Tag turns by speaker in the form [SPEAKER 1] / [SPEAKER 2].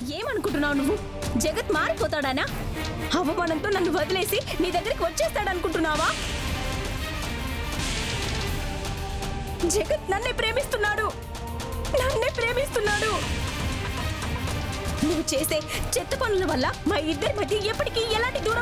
[SPEAKER 1] ఏమనుకుంటున్నావు నువ్వు? జగత్ మారిపోతాడానా? అవమానంతో నన్ను వదిలేసి నీ దగ్గరికి వచ్చేస్తాడనుకుంటున్నావా? జగత్ నన్నే ప్రేమిస్తున్నాడు. నువ్వు చేసే చెత్త పనుల వల్ల మా ఇద్దరి మధ్య ఎప్పటికీ ఎలాంటి దూరం